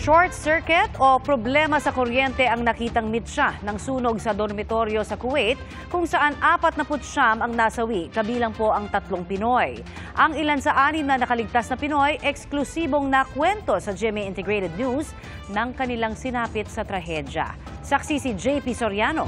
Short circuit o problema sa kuryente ang nakitang mitsa ng sunog sa dormitoryo sa Kuwait kung saan 49 ang nasawi, kabilang po ang 3 Pinoy. Ang ilan sa 6 na nakaligtas na Pinoy, eksklusibong nakwento sa GMA Integrated News ng kanilang sinapit sa trahedya. Saksi si JP Soriano.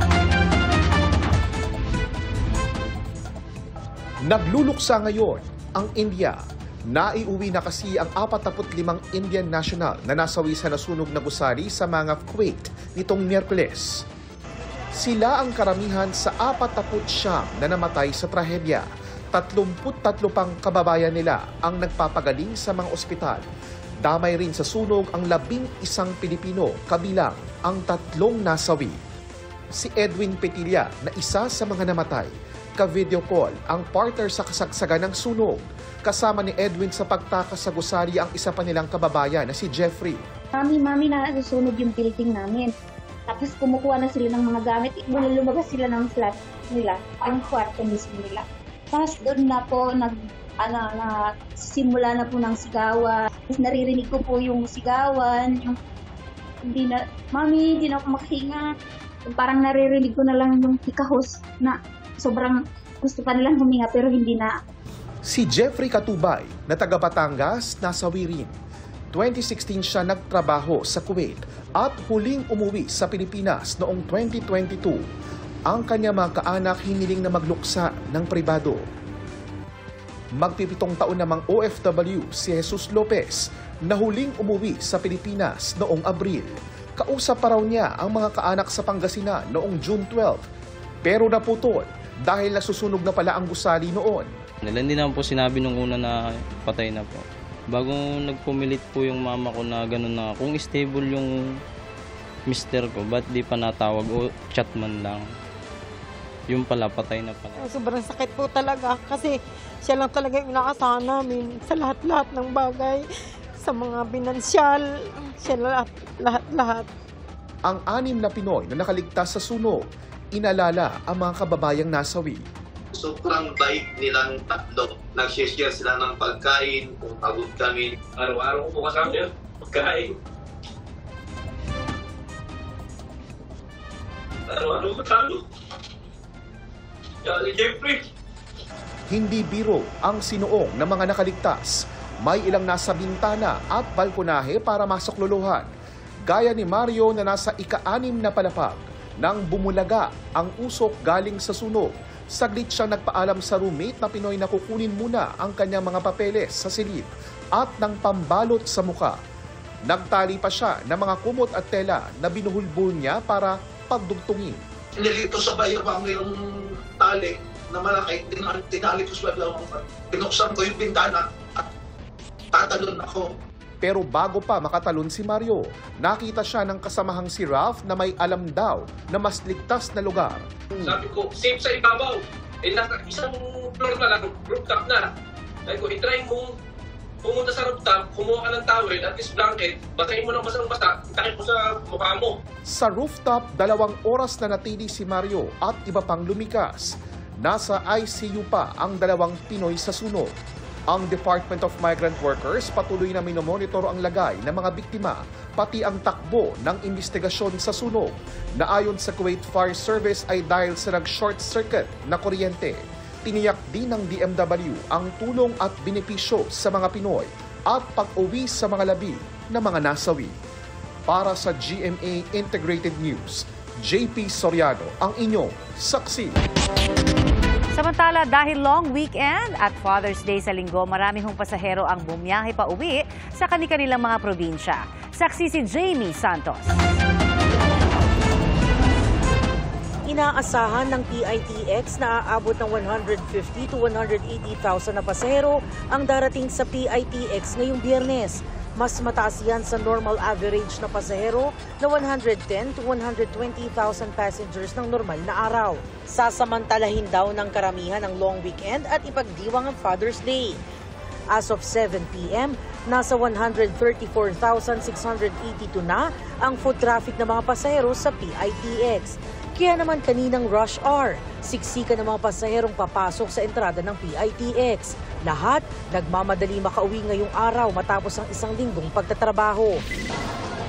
Nagluluksa ngayon ang India. Naiuwi na kasi ang 45 Indian national na nasawi sa nasunog na gusali sa mga Kuwait nitong Miyerkules. Sila ang karamihan sa 49 na namatay sa trahedya. 33 pang kababayan nila ang nagpapagaling sa mga ospital. Damay rin sa sunog ang 11 Pilipino, kabilang ang 3 nasawi. Si Edwin Petilla na isa sa mga namatay, ka-video call ang partner sa kasagsagan ng sunog. Kasama ni Edwin sa pagtakas sa gusali ang isa pa nilang kababayan na si Jeffrey. Mami, nasusunog yung building namin. Tapos kumukuha na sila ng mga gamit. Lumabas sila ng flat nila, ang kwarto mismo nila. Tapos doon na po, simula na po ng sigawan. Tapos naririnig ko po yung sigawan. Mami, hindi na ako makahinga. Parang naririnig ko na lang yung hikahos na sobrang gusto pa nilang huminga pero hindi na. Si Jeffrey Katubay na taga Batangas nasawi rin. 2016 siya nagtrabaho sa Kuwait at huling umuwi sa Pilipinas noong 2022. Ang kanya mga kaanak hiniling na magluksa ng pribado. Magpipitong taon namang OFW si Jesus Lopez na huling umuwi sa Pilipinas noong Abril. Kausap pa raw niya ang mga kaanak sa Pangasinan noong June 12. Pero naputol dahil nasusunog na pala ang gusali noon. Hindi naman po sinabi nung una na patay na po. Bago nagpumilit po yung mama ko na gano'n na kung stable yung mister ko, ba't di pa natawag o chat man lang. Yung pala, patay na pala. Sobrang sakit po talaga kasi siya lang talaga yung inaasahan namin sa lahat-lahat ng bagay. Sa mga pinansyal, siya lahat. Ang 6 na Pinoy na nakaligtas sa sunog, inalala ang mga kababayang nasawi. Sobrang bait nilang 3. Nag-share sila ng pagkain, kung pagod kami. Araw-araw ko kasama yun, pagkain. Araw-araw kasama. Jeffrey. Hindi biro ang sinuong ng mga nakaligtas. May ilang nasa bintana at balkonahe para masakluluhan. Gaya ni Mario na nasa ika-6 na palapag nang bumulaga ang usok galing sa sunog. Saglit siyang nagpaalam sa roommate na Pinoy na kukunin muna ang kanyang mga papeles sa silid at ng pambalot sa muka. Nagtali pa siya ng mga kumot at tela na binuhulbul niya para pagdugtungin. Nilito sa bayabang yung tali na malaki, tinali ko sa bayabang. Pinuksan ko yung bintana at tatalon ako. Pero bago pa makatalon si Mario, nakita siya ng kasamahang si Ralph na may alam daw na mas ligtas na lugar. Sabi ko, safe sa ibabaw. Nasa isang floor na lang, rooftop na. Sabi ko, itry mo pumunta sa rooftop, kumuha ka ng towel at least blanket, basahin mo ng basang-basa, itakip mo sa mukha mo. Sa rooftop, 2 oras na natili si Mario at iba pang lumikas. Nasa ICU pa ang 2 Pinoy sa sunog. Ang Department of Migrant Workers patuloy na minomonitor ang lagay ng mga biktima, pati ang takbo ng investigasyon sa sunog na ayon sa Kuwait Fire Service ay dahil sa nag-short circuit na kuryente. Tiniyak din ng DMW ang tulong at benepisyo sa mga Pinoy at pag-uwi sa mga labi na mga nasawi. Para sa GMA Integrated News, JP Soriano ang inyong saksi. Samantala, dahil long weekend at Father's Day sa linggo, marami hong pasahero ang bumiyahe pa uwi sa kani-kanilang mga probinsya. Saksi si Jamie Santos. Inaasahan ng PITX na aabot ng 150 to 180,000 na pasahero ang darating sa PITX ngayong Biyernes. Mas mataas yan sa normal average na pasahero na 110 to 120,000 passengers ng normal na araw. Sasamantalahin daw ng karamihan ang long weekend at ipagdiwang ang Father's Day. As of 7 p.m., nasa 134,682 na ang foot traffic ng mga pasahero sa PITX. Kaya naman kaninang rush hour, siksikan ng mga pasaherong papasok sa entrada ng PITX. Lahat nagmamadali makauwi ngayong araw matapos ang isang linggong pagtatrabaho.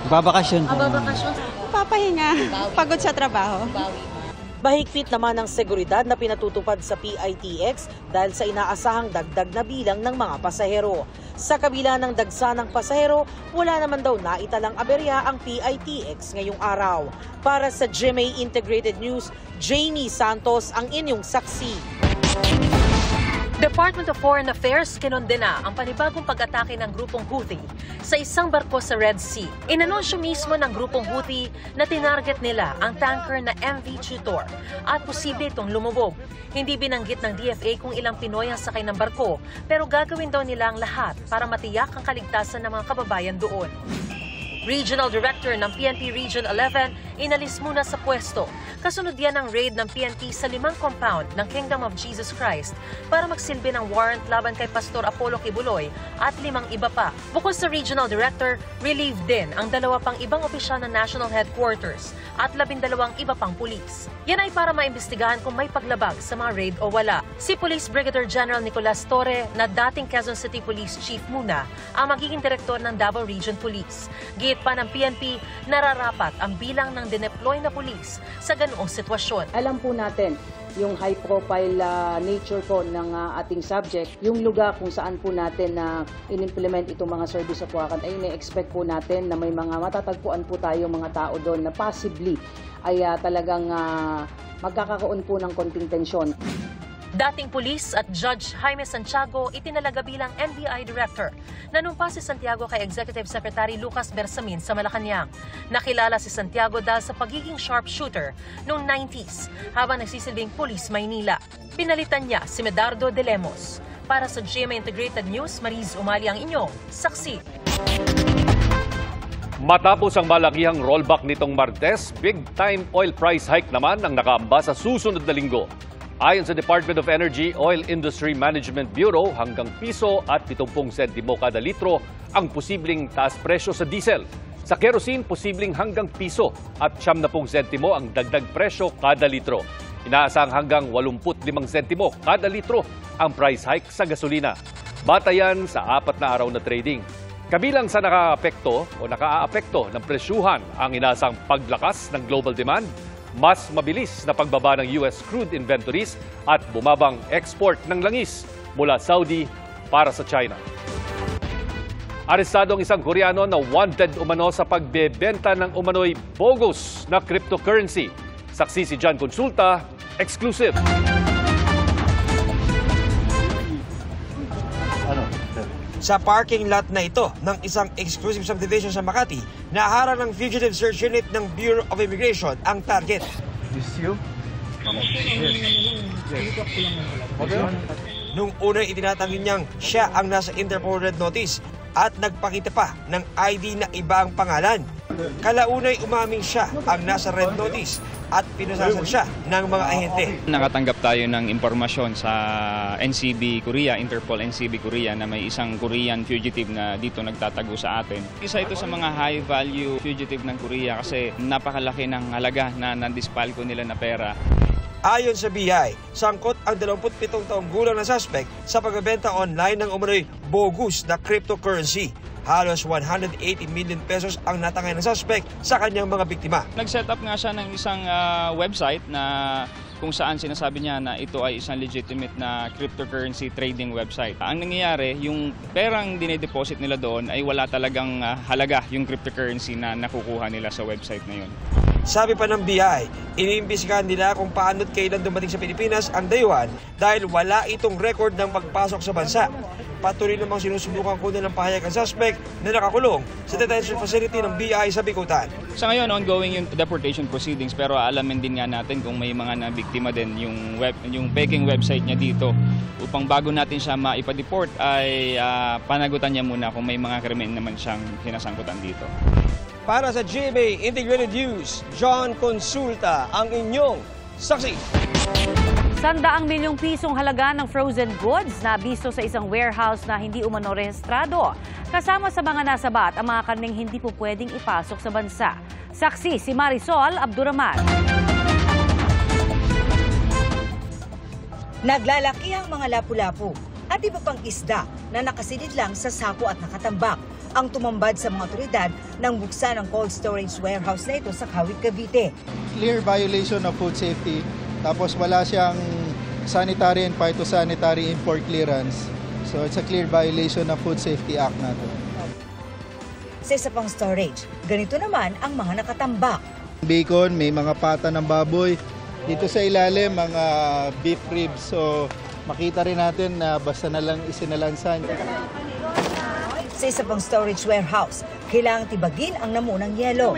Babakasyon po. Babakasyon? Papahinga. Pagod sa trabaho. Mahigpit naman ang seguridad na pinatutupad sa PITX dahil sa inaasahang dagdag na bilang ng mga pasahero. Sa kabila ng dagsa ng pasahero, wala naman daw naitalang aberya ang PITX ngayong araw. Para sa GMA Integrated News, Jamie Santos ang inyong saksi. Department of Foreign Affairs kinondena ang panibagong pag-atake ng grupong Houthi sa isang barko sa Red Sea. Inanunsyo mismo ng grupong Houthi na tinarget nila ang tanker na MV Tutor at posible itong lumubog. Hindi binanggit ng DFA kung ilang Pinoy ang sakay ng barko, pero gagawin daw nila ang lahat para matiyak ang kaligtasan ng mga kababayan doon. Regional Director ng PNP Region 11 inalis muna sa pwesto. Kasunod yan ang raid ng PNP sa 5 compound ng Kingdom of Jesus Christ para magsilbi ng warrant laban kay Pastor Apollo Kibuloy at 5 iba pa. Bukod sa Regional Director, relieved din ang 2 pang ibang opisyal ng National Headquarters at 12 iba pang pulis. Yan ay para maimbestigahan kung may paglabag sa mga raid o wala. Si Police Brigadier General Nicolas Torre na dating Quezon City Police Chief muna ang magiging direktor ng Davao Region Police. Gate pa ng PNP, nararapat ang bilang ng dineploy na pulis sa ganoong sitwasyon. Alam po natin yung high-profile nature po ng ating subject, yung lugar kung saan po natin in-implement itong mga service of wakan, ay na-expect po natin na may mga matatagpuan po tayo mga tao doon na possibly ay talagang magkakaroon po ng konting tensyon. Dating pulis at Judge Jaime Santiago itinalaga bilang NBI Director. Nanumpa si Santiago kay Executive Secretary Lucas Bersamin sa Malacanang. Nakilala si Santiago dahil sa pagiging sharpshooter noong 90s habang nagsisilbing pulis Maynila. Pinalitan niya si Medardo de Lemos. Para sa GMA Integrated News, Mariz Umali ang inyong saksi. Matapos ang malakihang rollback nitong Martes, big-time oil price hike naman ang nakaamba sa susunod na linggo. Ayon sa Department of Energy Oil Industry Management Bureau, hanggang piso at 70 sentimo kada litro ang posibleng taas presyo sa diesel. Sa kerosene, posibleng hanggang piso at 70 sentimo ang dagdag presyo kada litro. Inaasang hanggang 85 sentimo kada litro ang price hike sa gasolina. Batayan sa 4 na araw na trading. Kabilang sa nakaaapekto ng presyuhan ang inaasang paglakas ng global demand, mas mabilis na pagbaba ng US crude inventories at bumabang export ng langis mula Saudi para sa China. Arestado ang isang Koreano na wanted umano sa pagbebenta ng umano'y bogus na cryptocurrency. Saksi si John Consulta, exclusive. Sa parking lot na ito ng isang exclusive subdivision sa Makati, naharang ng Fugitive Search Unit ng Bureau of Immigration ang target. Nung una'y itinatanggi niyang siya ang nasa Interpol Red Notice at nagpakita pa ng ID na iba ang pangalan. Kalaunay umaming siya ang nasa Red Notice at pinusasan siya ng mga ahente. Nakatanggap tayo ng impormasyon sa NCB Korea, Interpol NCB Korea, na may isang Korean fugitive na dito nagtatago sa atin. Isa ito sa mga high-value fugitive ng Korea kasi napakalaki ng halaga na nandispalko nila na pera. Ayon sa BI, sangkot ang 27 taong gulang na suspect sa pagbebenta online ng umano'y bogus na cryptocurrency. Halos 180 million pesos ang natangay ng suspect sa kanyang mga biktima. Nag-set up nga siya ng isang website na kung saan sinasabi niya na ito ay isang legitimate na cryptocurrency trading website. Ang nangyayari, yung perang dinedeposit nila doon ay wala talagang halaga yung cryptocurrency na nakukuha nila sa website na yun. Sabi pa ng BI, iniimbestigahan nila kung paano at kailan dumating sa Pilipinas ang dayuhan dahil wala itong record ng pagpasok sa bansa. Patuloy namang sinusubukan kunin ng pahayag ang suspect na nakakulong sa detention facility ng BI sa Bikutan. Sa ngayon, ongoing yung deportation proceedings pero alamin din nga natin kung may mga nabiktima din yung peking website niya dito. Upang bago natin siya maipa-deport ay panagutan niya muna kung may mga krimen naman siyang sinasangkutan dito. Para sa GMA Integrated News, John Consulta ang inyong saksi. 100 milyong pisong halaga ng frozen goods na bisto sa isang warehouse na hindi umano rehistrado. Kasama sa mga nasabat ang mga karneng hindi po pwedeng ipasok sa bansa. Saksi si Marisol Abduraman. Naglalaki ang mga lapu-lapu at iba pang isda na nakasilid lang sa sako at nakatambak. ang tumambad sa mga otoridad nang buksan ang cold storage warehouse na ito sa Kawit, Cavite. Clear violation of food safety, tapos wala siyang sanitary and phytosanitary import clearance. So it's a clear violation of Food Safety Act natin. Sa isa pang storage, ganito naman ang mga nakatambak. Bacon, may mga pata ng baboy. Dito sa ilalim, mga beef ribs. So makita rin natin na basta na lang isinalansan. Sa isa pang storage warehouse, kailangang tibagin ang namunang yelo.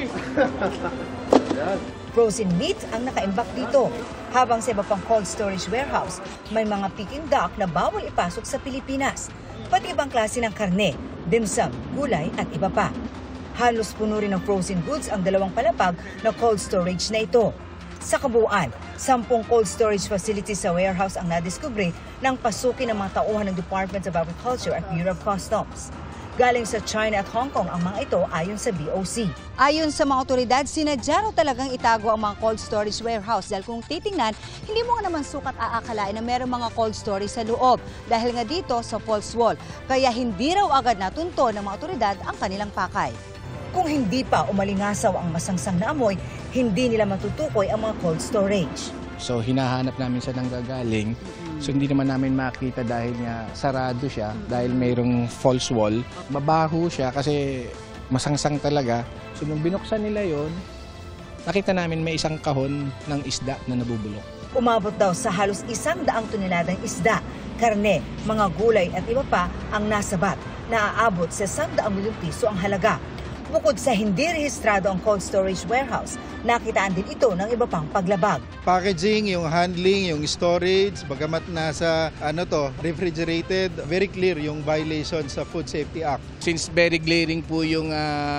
Frozen meat ang nakaimbak dito. Habang sa iba pang cold storage warehouse, may mga picking dock na bawal ipasok sa Pilipinas. Pati ibang klase ng karne, dimsum, gulay at iba pa. Halos puno rin ng frozen goods ang dalawang palapag na cold storage na ito. Sa kabuuan, 10 cold storage facilities sa warehouse ang nadiskubre nang pasukin ng mga tauhan ng Department of Agriculture at Bureau of Customs. Galing sa China at Hong Kong ang mga ito ayon sa BOC. Ayon sa mga otoridad, sinadya raw talagang itago ang mga cold storage warehouse dahil kung titingnan, hindi mo nga naman sukat aakalain na meron mga cold storage sa loob dahil nga dito sa false wall. Kaya hindi raw agad natunto ng mga otoridad ang kanilang pakay. Kung hindi pa umalingasaw ang masangsang na amoy, hindi nila matutukoy ang mga cold storage. So hinahanap namin sa nanggagaling. So hindi naman namin makita dahil nga sarado siya, dahil mayroong false wall. Mabaho siya kasi masangsang talaga. So nung binuksan nila yon, nakita namin may isang kahon ng isda na nabubulok. Umabot daw sa halos 100 toneladang isda, karne, mga gulay at iba pa ang nasabat. Naaabot sa 100 milyong piso ang halaga. Bukod sa hindi rehistrado ang cold storage warehouse, nakitaan din ito ng iba pang paglabag. Packaging, yung handling, yung storage, bagamat nasa refrigerated, very clear yung violation sa Food Safety Act. Since very glaring po yung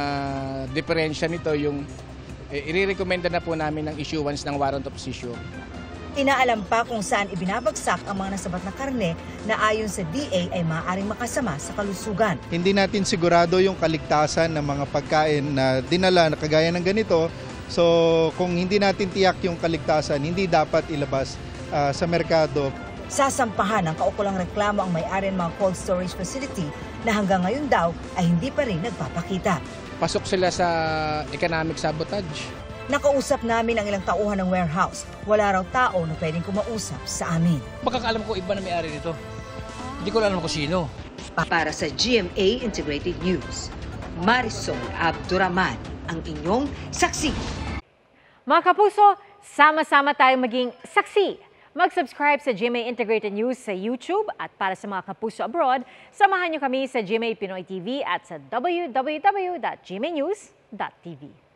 diferensya nito, yung i-recommenda na po namin ng issuance ng warrant of seizure. Inaalam pa kung saan ibinabagsak ang mga nasabat na karne na ayon sa DA ay maaaring makasama sa kalusugan. Hindi natin sigurado yung kaligtasan ng mga pagkain na dinala na kagaya ng ganito. So kung hindi natin tiyak yung kaligtasan, hindi dapat ilabas sa merkado. Sasampahan ng kaukulang reklamo ang may-ari ng mga cold storage facility na hanggang ngayon daw ay hindi pa rin nagpapakita. Pasok sila sa economic sabotage. Nakausap namin ang ilang tauhan ng warehouse. Wala raw tao na pwedeng kumausap sa amin. Pagkakaalam ko, iba na may-ari nito. Hindi ko alam kung sino. Para sa GMA Integrated News, Marisol Abduraman, ang inyong saksi. Mga kapuso, sama-sama tayong maging saksi. Mag-subscribe sa GMA Integrated News sa YouTube at para sa mga kapuso abroad, samahan niyo kami sa GMA Pinoy TV at sa www.gmanews.tv.